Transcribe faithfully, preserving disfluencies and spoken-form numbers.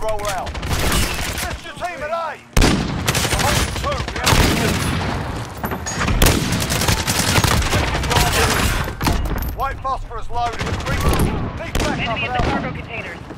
roll out. It's your team at A. Hold two. White phosphorus loaded. Deep back Enemy up in and the out. cargo containers.